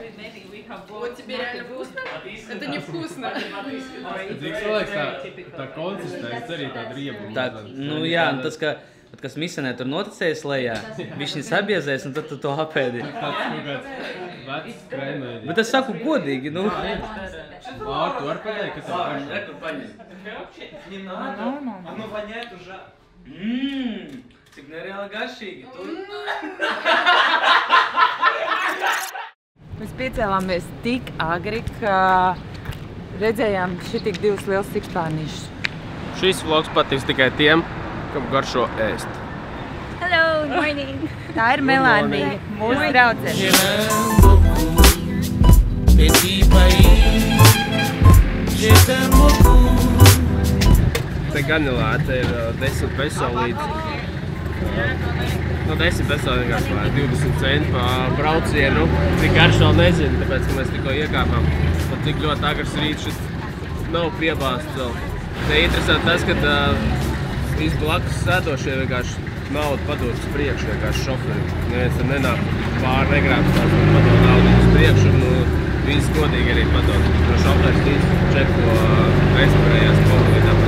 Вот тебе реально вкусно? Это невкусно. Cik cilvēks tā konsistence arī tāda riebuma. Tā, nu jā, un tas, kas misenē tur noticējas lejā, viņš viņas apbiezēs un tad tu to apēdi. Tāds vecs krēmēģis. Bet es saku godīgi, nu. Lār, tu vari pateikt, ka tā Оно воняет уже. Cik nereāli garšīgi. Mēs piecēlāmies tik agri, ka redzējām šitik divus liels sikspārnīšus. Šis vlogs patiks tikai tiem, kam garšo ēst. Hello, good morning. Tā ir Melānija, mūsu draudzene. Te ganilāte ir 10 peso līdz. No 10 peso vienkārši 20 centi pa braucienu. Cik garš vēl nezinu, tāpēc, ka mēs tikko iekāpām. Un cik ļoti agrs rīts šis nav piebāsts vēl. Te interesanti tas, ka visi blakus sēdošie vienkārši naudu padod uz priekšu vienkārši šoferi. Neviens tam nenāk pāri negrābs tās un padod naudu uz priekšu un visi godīgi arī padod. No šoferis līdz čeko aizturējās polvīdā.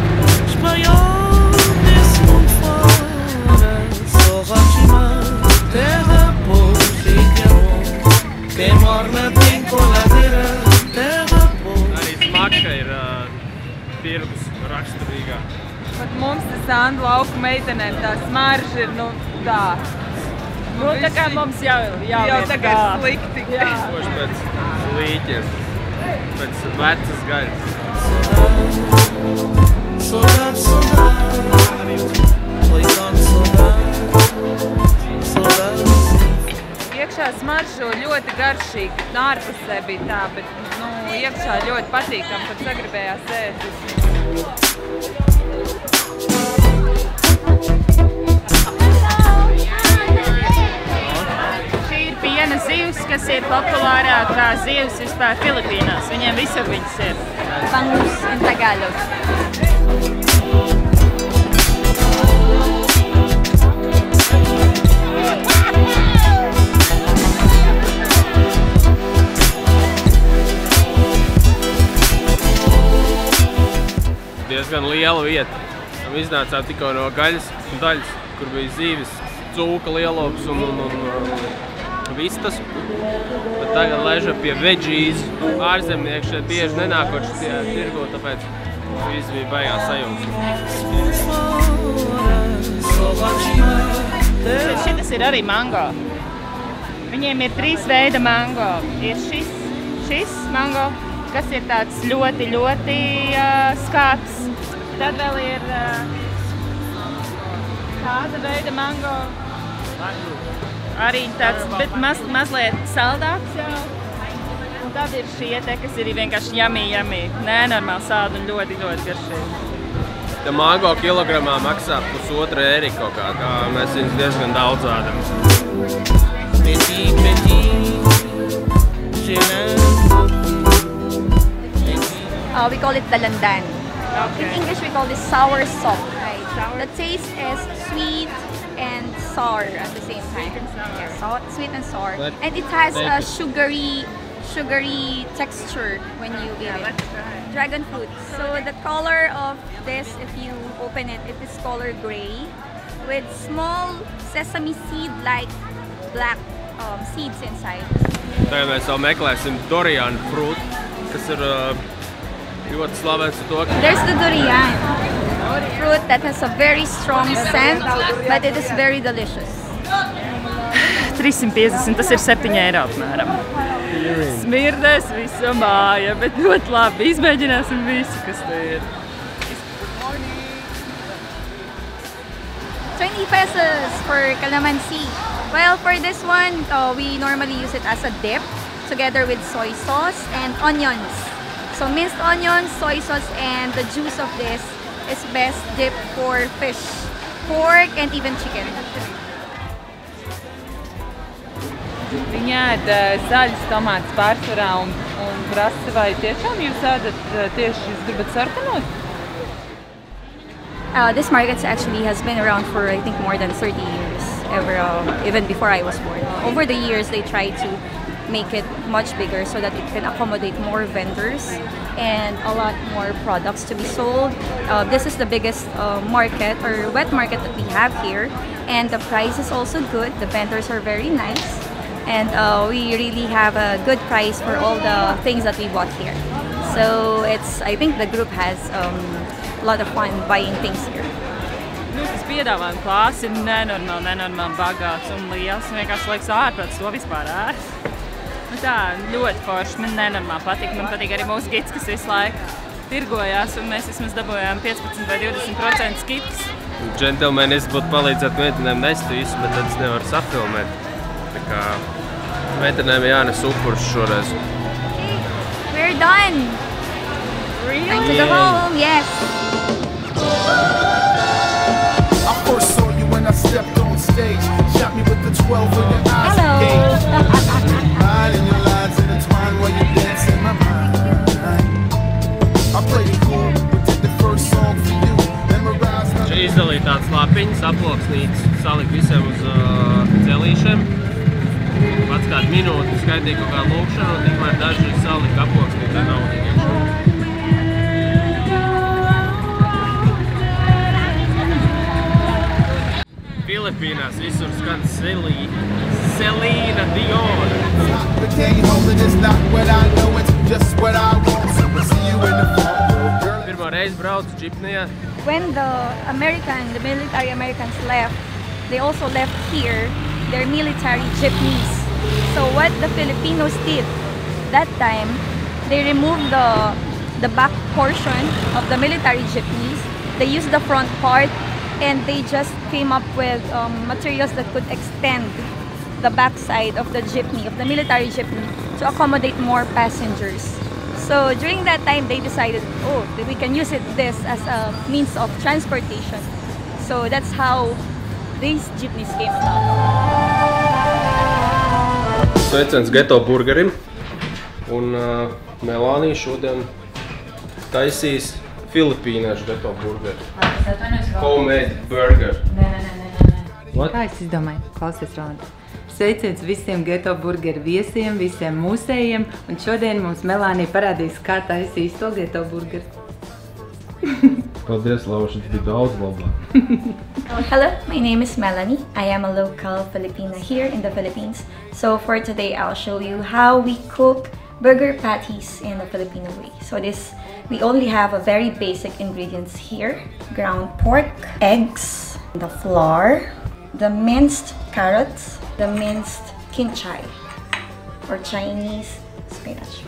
Arī smaka ir tirgus raksturīgā. Pat mums tas Andu lauku meitenēm tā smarža ir, nu, tā. Nu, tā kā mums jau tagad slikti. Koši pēc līķiem, pēc vecas gaļas. Iekšā smaržo ļoti garšīgi, ārpusē bija tā, bet, nu, iekšā ļoti patīkam, kad sagribējās ēst. Šī ir piena zivs, kas ir populārākā zivs vispār Filipīnās. Viņiem visur viņas ir. Bangus in Tagalog. Diezgan liela vieta. Iznācām tikko no gaļas daļas, kur bija zīves, cūka lielops un vistas. Bet tagad ležam pie veggies. Ārzemnieki šeit bieži nenākoši tie tirgo, tāpēc viss bija baigās sajūtas. Šitas ir arī mango. Viņiem ir 3 veida mango. Ir šis mango, kas ir tāds ļoti skāps. Tad vēl ir tāda veida mango. Arī tāds, bet mazliet saldāks jau. Un tad ir šie te, kas ir vienkārši yummy. Nenormāli sādi un ļoti garšīgi. Te mango kilogramā maksā pusotru eiro kaut kā mēs viņus diezgan daudz ādam. We call it dalandan. Okay. In English, we call this sour sop. The taste is sweet and sour at the same time. Yes, sweet and sour. And it has a sugary texture when you eat it. Dragon fruit. So the color of this, if you open it, it is color gray with small sesame seed-like black seeds inside. Tagad mēs vēl meklēsim dorian fruit, kas ir ļoti slavens ar to, ka... There's the durian fruit that has a very strong scent, but it is very delicious. 350, tas ir 7 eiro apmēram. Smirdēs visa māja, bet ļoti labi. Izmēģināsim visu, kas te ir. 20 pesos for calamansi. Well, for this one, we normally use it as a dip together with soy sauce and onions. So minced onions, soy sauce, and the juice of this is best dip for fish, pork, and even chicken. Viņa ēd zaļas tomātas pārsvarā un prasa, vai tiešām jūs ēdat tieši, jūs gribat sarkanot? This market actually has been around for, I think, more than 30 years, even before I was born. Over the years, they tried to make it much bigger so that it can accommodate more vendors and a lot more products to be sold. This is the biggest market or wet market that we have here, and the price is also good. The vendors are very nice, and we really have a good price for all the things that we bought here. So I think the group has a lot of fun buying things here. Tas piedāvājuma klāsts ir nenormāli bagāts un liels. Vienkārši liekas ārprāts to vispār ēst. Tā, ļoti forši. Man nenormāli patīk. Man patīk arī mūsu gids, kas visu laiku tirgojās, un mēs vismaz dabūjām 15 vai 20% skits. Džentelmeni, es būtu palīdzēt meitenēm nest visu, bet tad es nevaru safilmēt. Tā kā meitenēm jānes upurs šoreiz. We're done! Really? Back to the home, yes! I first saw you when I stepped on stage. Shot me with the 12 in your eyes. Hello! Mine and your lines intertwine while you dance in my mind. I played it cool, but did the first song for you. Memorized. Šī izdalīja tāds lapiņas, aploksnīts, salikt visiem uz celīšiem. Pats kādu minūti skaitīja kaut kā lūkšanu, un tikmēr daži salika aploksnītā naudu iekšā. Filipīnās visur skan Selīna Diona. The game over is not what I know, it's just what I want. So we'll see you in the fall. Pirmo reizi braucu džipnijā. When the military Americans left, they also left here their military jeepneys. So what the Filipinos did that time, they removed the back portion of the military jeepneys. They used the front part, and they just came up with materials that could extend the backside of the jeepney, of the military jeepney, to accommodate more passengers. So during that time, they decided, oh, that we can use this as a means of transportation. So that's how these jeepneys came about. Sveiciens Geto burgerim, un Melānija šodien taisīs filipīniešu Geto burgeri. Homemade burger. What? Kā es izdomāju? Klausies, Rolanda. Sveiciens visiem Geto burgeru viesiem, visiem mūsējiem, un šodien mums Melānija parādīs, kā taisīs to Geto burgeru. Paldies, Laura, šis bija daudz labāk. Hello, my name is Melanie. I am a local Filipina here in the Philippines. So for today, I'll show you how we cook burger patties in a Filipino way. So we only have a very basic ingredients here. Ground pork, eggs, the flour, the minced carrots, the minced kinchay, or Chinese spinach.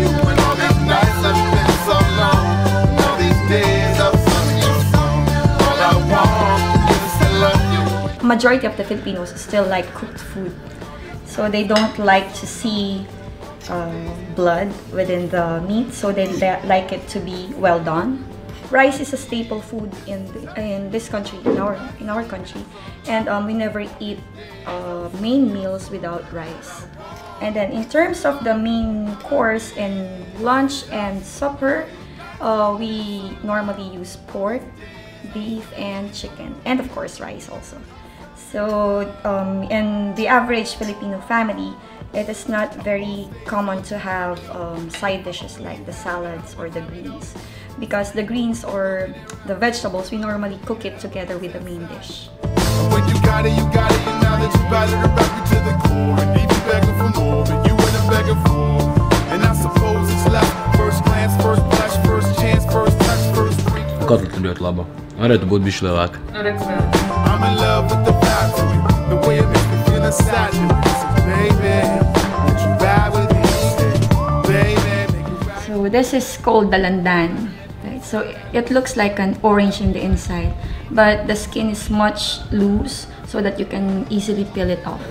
Majority of the Filipinos still like cooked food, so they don't like to see blood within the meat, so they like it to be well done. Rice is a staple food in this country, in our country, and we never eat main meals without rice. And then in terms of the main course in lunch and supper, we normally use pork, beef, and chicken, and of course rice also. So in the average Filipino family, it is not very common to have side dishes like the salads or the greens, because the greens or the vegetables, we normally cook it together with the main dish. When you got it, and now that you got it, I'm back to the core. And even begging for more, but you ain't a begging for. And I suppose it's left. First glance, first blush, first chance, first touch, first drink. Kotleta ļoti laba. Varētu būt bišķi lielāka. I'm in love with the vibe to it, the way it makes me feel inside you. So baby, would you ride with me? Baby, make you ride. So this is called dalandan. Right? So it looks like an orange in the inside, but the skin is much loose so that you can easily peel it off.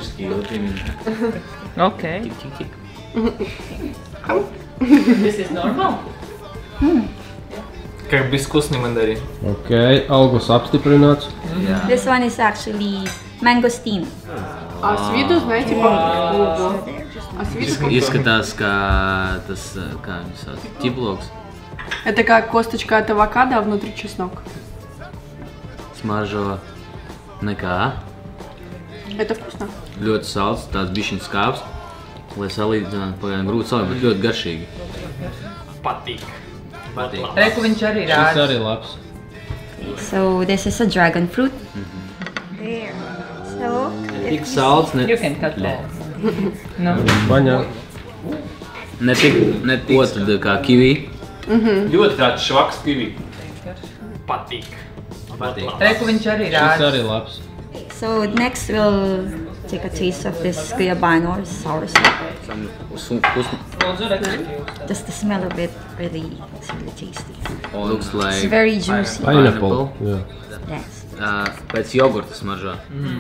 Okay. This is normal? Как безвкусный мандарин. Ok, augus apstiprināts. This one is actually mangosteen. А с виду, знаете, Izskatās kā tas, kā viņi sauc, ķiploks. это как косточка от авокадо, а внутри чеснок. Smaržo nekā. Это вкусно. Ļoti salds, tāds bišķiņ skāps. Lai salīdzinātu, pagaidām grūti salīdzināt, bet ļoti garšīgi. Patīk. Reku viņš arī Šis rāda. arī labs. So this is a dragon fruit. There. So Tik salds, ne... You can cut that. Nu, Baņā. Ne tik tad kā kiwi. Ļoti tāds švaks kiwi. Patīk. Reku viņš arī Šis rāda. arī labs. so next we'll take a taste of this guyabano or sour sap. Just the smell of it really is really tasty. Looks It's like very juicy. Pineapple. Jā. Yes. Pēc jogurta smaržā.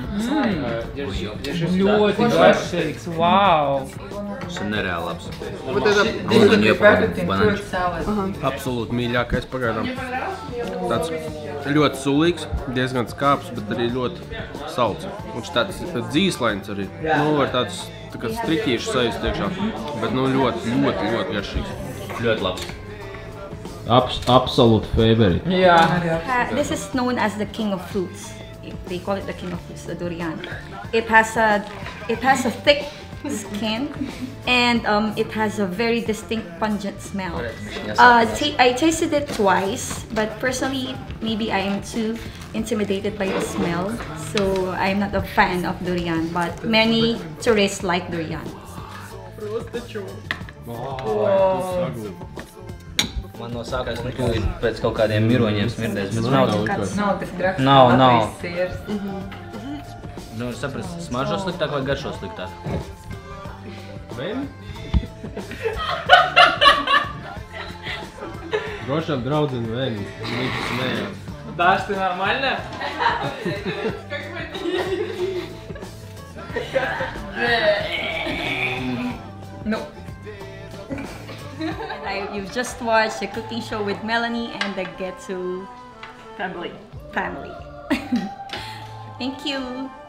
Ļoti garšīgs, wow. Šis ir nereāli labs. This would be perfect in fruit salad. Absolūti mīļākais pagaidām. Tāds ļoti sulīgs, diezgan skāps, bet arī ļoti salds. Viņš tāds dzīslains arī. Nu, var tāds tā kā striķīšu sajust iekšā, bet nu ļoti garšīgs. Ļoti labs. Absolute favorite. Jā. This is known as the king of fruits. They call it the king of fruits, the durian. It has a thick skin and it has a very distinct pungent smell. I tasted it twice, but personally maybe I am too intimidated by the smell, so I'm not a fan of durian, but many tourists like durian. Man no sākās, nu, tu pēc kaut kādiem miroņiem smirdēs, bet nav Nav tas graks. Nav. Latvijas siers. Nu, es saprastu, smaržo sliktāk vai garšo sliktāk? Drošām draudzene vēni. Viņš smējās. Даш, ты нормально? Nu, You've just watched a cooking show with Melanie and the Getsu family. Thank you.